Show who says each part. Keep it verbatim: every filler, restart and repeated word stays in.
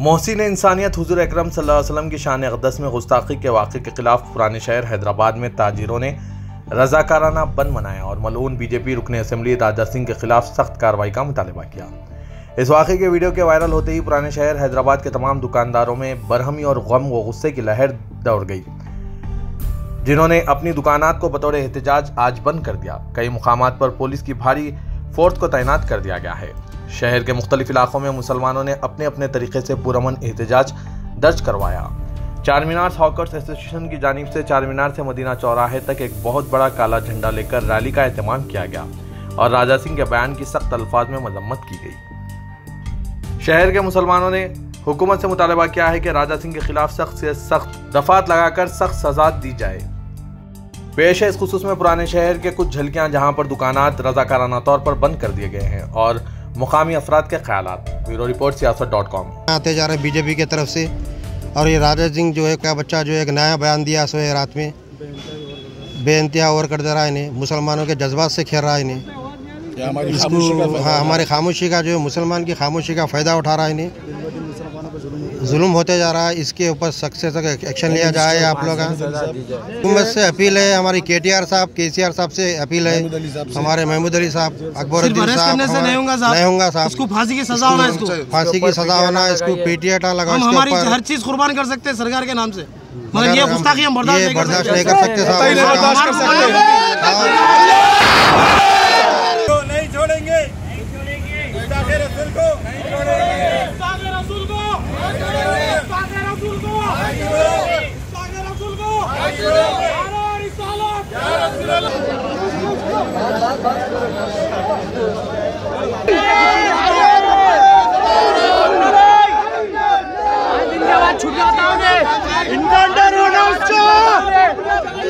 Speaker 1: मोहसिन इंसानियत हुजूर अकरम सल्लल्लाहु अलैहि वसल्लम की शान अक़दस में गुस्ताखी के वाक़े के खिलाफ पुराने शहर हैदराबाद में ताजिरों ने रज़ाकाराना बंद मनाया और मलऊन बीजेपी रुकन असेंबली राजा सिंह के खिलाफ सख्त कार्रवाई का मुतालबा किया। इस वाक़े के वीडियो के वायरल होते ही पुराने शहर हैदराबाद के तमाम दुकानदारों में बरहमी और गम व गुस्से की लहर दौड़ गई, जिन्होंने अपनी दुकानात को बतौर एहतजाज आज बंद कर दिया। कई मुकामात पर पुलिस की भारी फोर्स को तैनात कर दिया गया है। शहर के मुख्तलिफ इलाकों में मुसलमानों ने अपने अपने तरीके से पुरअमन एहतजाज दर्ज करवाया। चार मीनार हॉकर्स एसोसिएशन की जानिब से चार मीनार से मदीना चौराहे तक एक बहुत बड़ा काला झंडा लेकर रैली का एहतमाम किया गया और राजा सिंह के बयान की सख्त अल्फाज में मजम्मत की गई। शहर के मुसलमानों ने हुकूमत से मुतालबा किया है कि राजा सिंह के खिलाफ सख्त से सख्त दफात लगाकर सख्त सजा दी जाए। पेश है इस खुसूस में पुराने शहर के कुछ झलकियां जहां पर दुकानात रज़ाकाराना तौर पर बंद कर दिए गए हैं और मुकामी अफराद के ख्यालात। Bureau report Siasat dot com.
Speaker 2: आते जा रहे हैं बीजेपी की तरफ से, और ये राजा सिंह जो है क्या बच्चा जो है एक नया बयान दिया सोए रात में, बेइंतहा ओवर कर दे रहा है इन्हें, मुसलमानों के जज्बात से खेल रहा है इन्हें, इसको हाँ हमारी खामोशी का जो है मुसलमान की खामोशी का फ़ायदा उठा रहा है इन्हें, जुल्म होते जा रहा है। इसके ऊपर सख्त से सख्त एक्शन लिया जाए। आप लोग हुकूमत से अपील है, हमारी के टी आर साहब के सी आर साहब से अपील है, हमारे महमूद अली साहब, अकबरुद्दीन साहब नहीं होगा साहब, इसको फांसी की सजा होना, इसको फांसी की सजा होना, इसको पीटीआई लगा, हम हमारी हर चीज कुर्बान कर सकते हैं सरकार के नाम से, मगर ये गुस्ताखी हम बर्दाश्त नहीं कर सकते साहब,
Speaker 3: नहीं छोड़ेंगे छूट जाता है इनका अंडर होना